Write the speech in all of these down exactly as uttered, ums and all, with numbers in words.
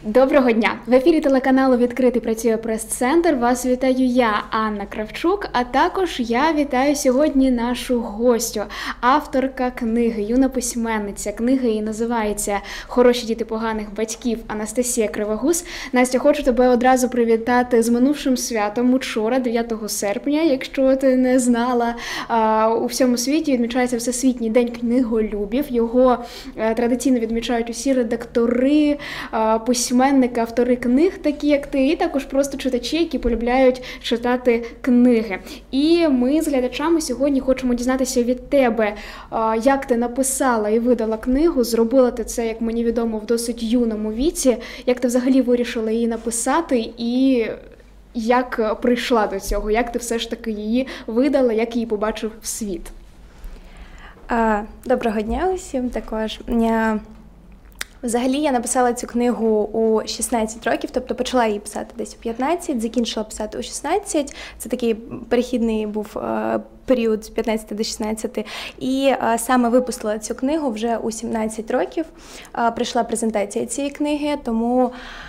Доброго дня! В ефірі телеканалу «Відкритий» працює прес-центр. Вас вітаю я, Анна Кравчук, а також я вітаю сьогодні нашу гостю, авторка книги, юна письменниця. Книга її називається «Хороші діти поганих батьків» Анастасія Кривогуз. Настя, хочу тебе одразу привітати з минувшим святом. Учора, дев'ятого серпня, якщо ти не знала, у всьому світі відмічається Всесвітній день книголюбів. Його традиційно відмічають усі редактори, письменники, письменники, автори книг, такі як ти, і також просто читачі, які полюбляють читати книги. І ми з глядачами сьогодні хочемо дізнатися від тебе, як ти написала і видала книгу, зробила ти це, як мені відомо, в досить юному віці, як ти взагалі вирішила її написати і як прийшла до цього, як ти все ж таки її видала, як її побачив світ. Доброго дня усім також. Взагалі я написала цю книгу у шістнадцять років, тобто почала її писати десь у п'ятнадцять, закінчила писати у шістнадцять, це такий перехідний був період з п'ятнадцяти до шістнадцяти, і саме випустила цю книгу вже у сімнадцять років, прийшла презентація цієї книги, тому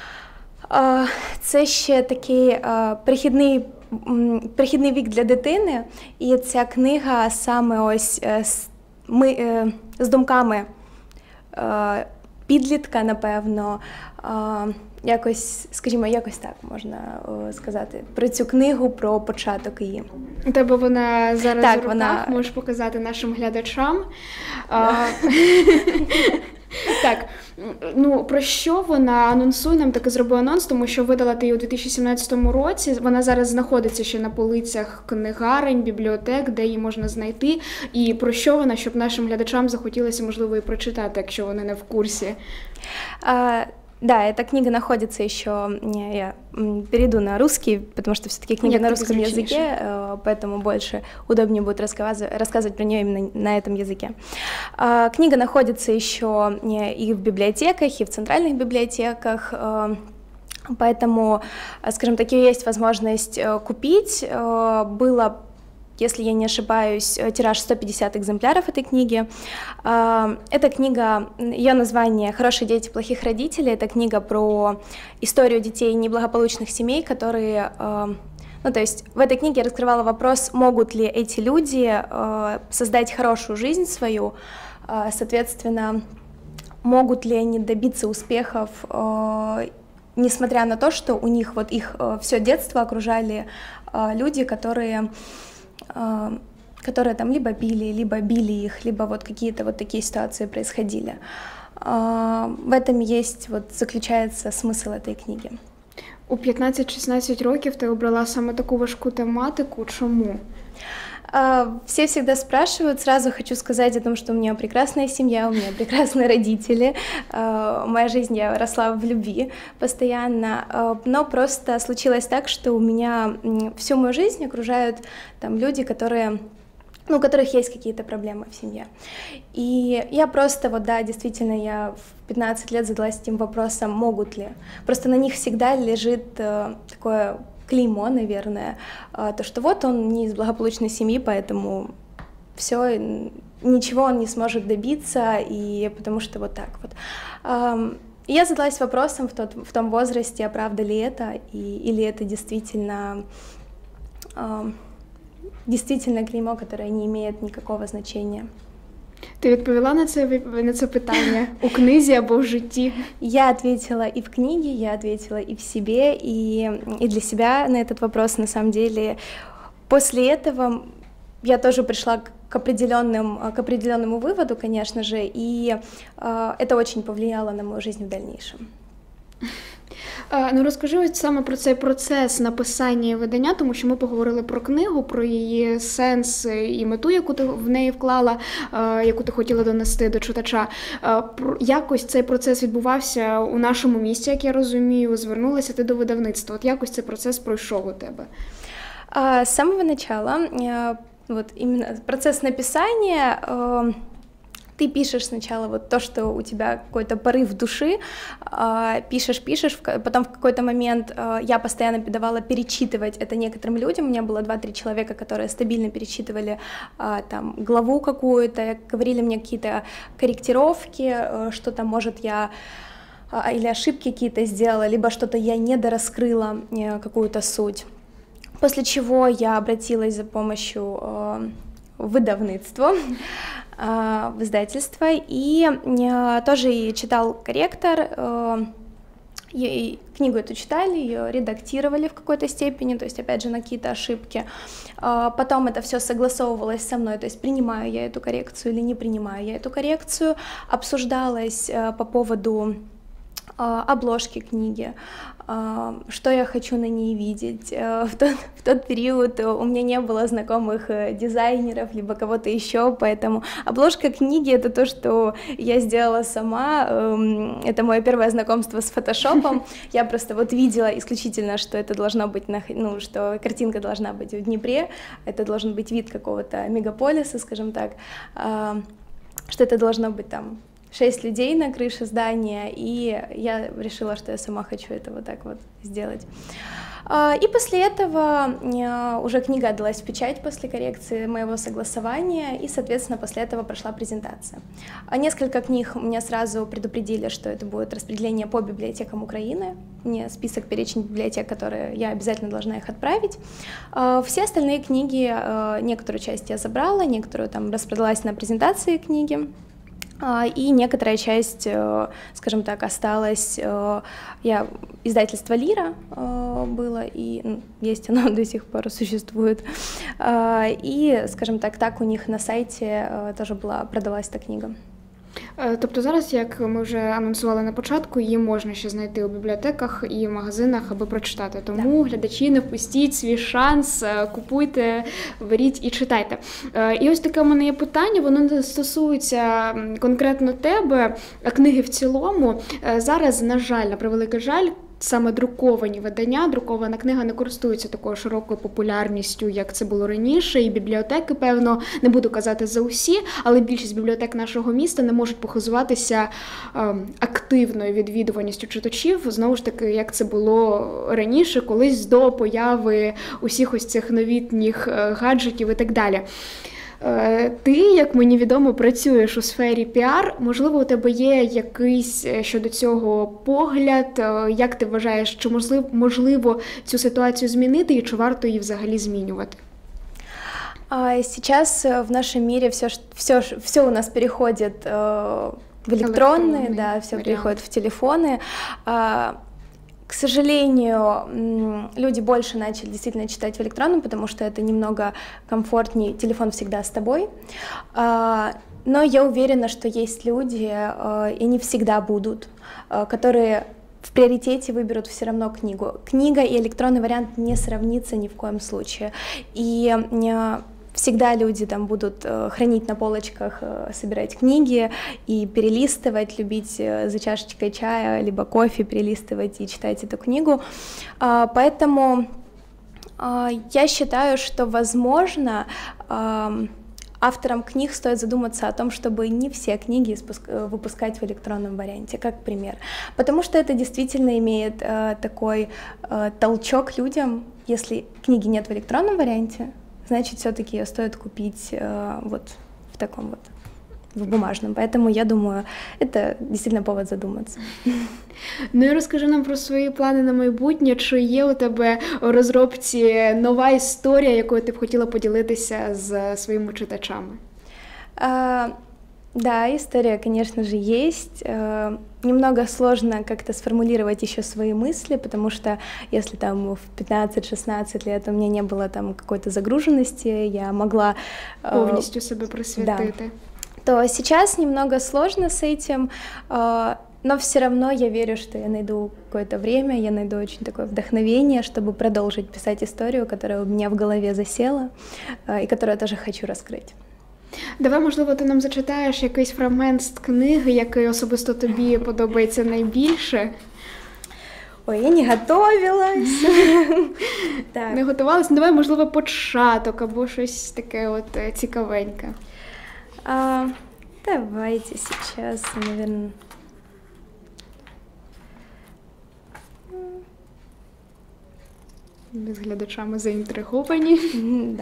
це ще такий перехідний, перехідний вік для дитини, і ця книга саме ось ми, з думками підлітка, напевно, якось, скажімо, якось так можна сказати, про цю книгу, про початок її. У тебе вона зараз так, у руках, вона... можеш показати нашим глядачам. Так, ну про що вона? Анонсуй нам, таки зроби анонс, тому що видала ти її у дві тисячі сімнадцятому році. Вона зараз знаходиться ще на полицях книгарень, бібліотек, де її можна знайти. І про що вона, щоб нашим глядачам захотілося, можливо, і прочитати, якщо вони не в курсі? А... Да, эта книга находится еще, я перейду на русский, потому что все-таки книга Нет, на русском языке, поэтому больше удобнее будет рассказывать, рассказывать про нее именно на этом языке. Книга находится еще и в библиотеках, и в центральных библиотеках, поэтому, скажем так, ее есть возможность купить. Было, если я не ошибаюсь, тираж сто пятьдесят экземпляров этой книги. Эта книга, ее название «Хорошие дети плохих родителей», это книга про историю детей неблагополучных семей, которые... Ну, то есть в этой книге я раскрывала вопрос, могут ли эти люди создать хорошую жизнь свою, соответственно, могут ли они добиться успехов, несмотря на то, что у них вот их все детство окружали люди, которые... которые там либо били, либо били их, либо вот какие-то вот такие ситуации происходили. В этом есть, вот заключается смысл этой книги. У п'ятнадцять-шістнадцять років ти обрала саме таку важку тематику. Чому? Все всегда спрашивают, сразу хочу сказать о том, что у меня прекрасная семья, у меня прекрасные родители, моя жизнь, я росла в любви постоянно, но просто случилось так, что у меня всю мою жизнь окружают там люди, которые... ну, у которых есть какие-то проблемы в семье. И я просто, вот да, действительно, я в пятнадцать лет задалась этим вопросом, могут ли. Просто на них всегда лежит э, такое клеймо, наверное, э, то, что вот он не из благополучной семьи, поэтому все, ничего он не сможет добиться, и потому что вот так вот. Э, я задалась вопросом в, тот, в том возрасте, а правда ли это, и, или это действительно... Э, Действительно клеймо, которое не имеет никакого значения. Ти відповіла на це, на це питання у книзі або в житті? Я ответила и в книге, я ответила и в себе, и, и для себя на этот вопрос. На самом деле, после этого я тоже пришла к, определенным, к определенному выводу, конечно же, и э, это очень повлияло на мою жизнь в дальнейшем. Ну, розкажи ось саме про цей процес написання і видання, тому що ми поговорили про книгу, про її сенс і мету, яку ти в неї вклала, яку ти хотіла донести до читача. Якось цей процес відбувався у нашому місті, як я розумію, звернулася ти до видавництва. От якось цей процес пройшов у тебе? С самого начала, вот именно процесс написания... Ты пишешь сначала вот то, что у тебя какой-то порыв души, пишешь, пишешь, потом в какой-то момент я постоянно давала перечитывать это некоторым людям, у меня было два-три человека, которые стабильно перечитывали там главу какую-то, говорили мне какие-то корректировки, что-то, может, я или ошибки какие-то сделала, либо что-то я недораскрыла, какую-то суть. После чего я обратилась за помощью в издавництво, в издательство, и тоже и читал корректор. И книгу эту читали, ее редактировали в какой-то степени, то есть, опять же, на какие-то ошибки. Потом это все согласовывалось со мной, то есть, принимаю я эту коррекцию или не принимаю я эту коррекцию, обсуждалось по поводу обложки книги, что я хочу на ней видеть. В тот, в тот период у меня не было знакомых дизайнеров, либо кого-то еще, поэтому обложка книги — это то, что я сделала сама, это мое первое знакомство с фотошопом, я просто вот видела исключительно, что это должно быть, ну, что картинка должна быть в Днепре, это должен быть вид какого-то мегаполиса, скажем так, что это должно быть там шесть людей на крыше здания, и я решила, что я сама хочу это вот так вот сделать. И после этого уже книга отдалась в печать после коррекции моего согласования, и, соответственно, после этого прошла презентация. Несколько книг меня сразу предупредили, что это будет распределение по библиотекам Украины, мне список, перечень библиотек, которые я обязательно должна их отправить. Все остальные книги, некоторую часть я забрала, некоторую там распродалась на презентации книги. И некоторая часть, скажем так, осталась, я, издательство «Лира» было, и ну, есть оно до сих пор существует, и, скажем так, так у них на сайте тоже была, продалась эта книга. Тобто зараз, як ми вже анонсували на початку, її можна ще знайти у бібліотеках і в магазинах, аби прочитати. Тому, да, глядачі, не впустіть свій шанс, купуйте, беріть і читайте. І ось таке у мене є питання, воно не стосується конкретно тебе, а книги в цілому. Зараз, на жаль, на превеликий жаль, саме друковані видання, друкована книга не користується такою широкою популярністю, як це було раніше, і бібліотеки, певно, не буду казати за усі, але більшість бібліотек нашого міста не можуть похизуватися е, активною відвідуваністю читачів, знову ж таки, як це було раніше, колись до появи усіх ось цих новітніх гаджетів і так далі. Ти, як мені відомо, працюєш у сфері піар. Можливо, у тебе є якийсь щодо цього погляд? Як ти вважаєш, чи можливо, можливо цю ситуацію змінити і чи варто її взагалі змінювати? Сейчас в нашем мире все, все, все у нас переходит в электронные, да, все переходит в телефоны. К сожалению, люди больше начали действительно читать в электронном, потому что это немного комфортнее, телефон всегда с тобой. Но я уверена, что есть люди, и они всегда будут, которые в приоритете выберут все равно книгу. Книга и электронный вариант не сравнится ни в коем случае. И всегда люди там будут хранить на полочках, собирать книги и перелистывать, любить за чашечкой чая, либо кофе перелистывать и читать эту книгу. Поэтому я считаю, что, возможно, авторам книг стоит задуматься о том, чтобы не все книги выпускать в электронном варианте, как пример. Потому что это действительно имеет такой толчок людям, если книги нет в электронном варианте, значит, все-таки ее стоит купить э, вот в таком вот, в бумажном. Поэтому я думаю, это действительно повод задуматься. Ну і розкажи нам про свої плани на майбутнє. Чи є у тебе у розробці нова історія, якою ти б хотіла поділитися з своїми читачами? А, да, история, конечно же, есть. Немного сложно как-то сформулировать еще свои мысли, потому что если там в пятнадцать-шестнадцать лет у меня не было там какой-то загруженности, я могла полностью себе просветить, да, то сейчас немного сложно с этим, но все равно я верю, что я найду какое-то время, я найду очень такое вдохновение, чтобы продолжить писать историю, которая у меня в голове засела и которую я тоже хочу раскрыть. Давай, можливо, ти нам зачитаєш якийсь фрагмент з книги, який особисто тобі подобається найбільше? Ой, я не готовилась. Не готувалась? Давай, можливо, початок або щось таке от цікавеньке. А, давайте сейчас, наверное... Ми з глядачами заінтриговані. Да.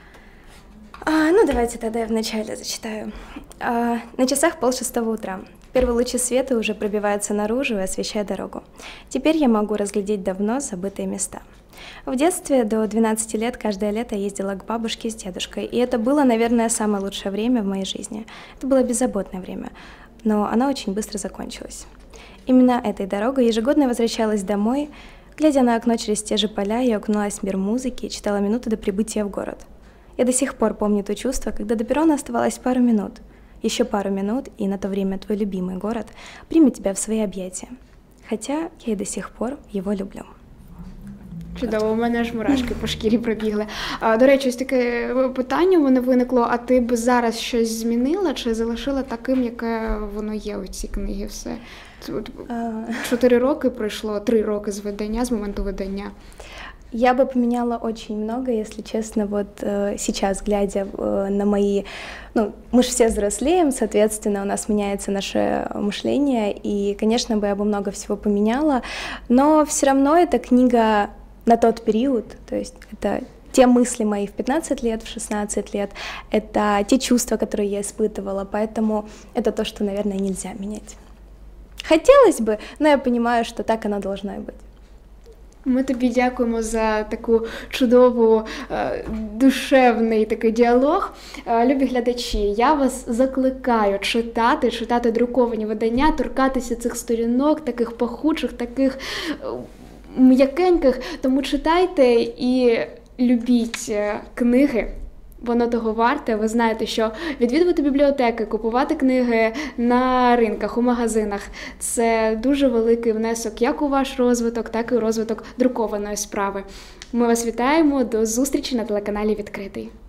А, ну, давайте тогда я вначале зачитаю. А, на часах полшестого утра. Первые лучи света уже пробиваются наружу и освещают дорогу. Теперь я могу разглядеть давно забытые места. В детстве до двенадцати лет каждое лето я ездила к бабушке с дедушкой, и это было, наверное, самое лучшее время в моей жизни. Это было беззаботное время, но оно очень быстро закончилось. Именно этой дорогой ежегодно я возвращалась домой. Глядя на окно через те же поля, я окуналась в мир музыки и читала минуты до прибытия в город. Я до сих пор помню то чувство, когда до перрона оставалось пару минут. Еще пару минут, и на то время твой любимый город примет тебя в свои объятия. Хотя я и до сих пор его люблю. Чудово, у мене аж мурашки по шкірі пробігли. А, до речі, ось таке питання у мене виникло, а ти б зараз щось змінила чи залишила таким, яке воно є у цій книгі все? Чотири роки пройшло, три роки з видання, з моменту видання. Я бы поменяла очень много, если честно, вот э, сейчас, глядя э, на мои... Ну, мы же все взрослеем, соответственно, у нас меняется наше мышление, и, конечно, бы я бы много всего поменяла, но все равно эта книга на тот период, то есть это те мысли мои в пятнадцать лет, в шестнадцать лет, это те чувства, которые я испытывала, поэтому это то, что, наверное, нельзя менять. Хотелось бы, но я понимаю, что так оно должно и быть. Ми тобі дякуємо за таку чудову, душевний такий діалог. Любі глядачі, я вас закликаю читати, читати друковані видання, торкатися цих сторінок, таких пахучих, таких м'якеньких. Тому читайте і любіть книги. Воно того варте. Ви знаєте, що відвідувати бібліотеки, купувати книги на ринках, у магазинах – це дуже великий внесок як у ваш розвиток, так і у розвиток друкованої справи. Ми вас вітаємо. До зустрічі на телеканалі «Відкритий».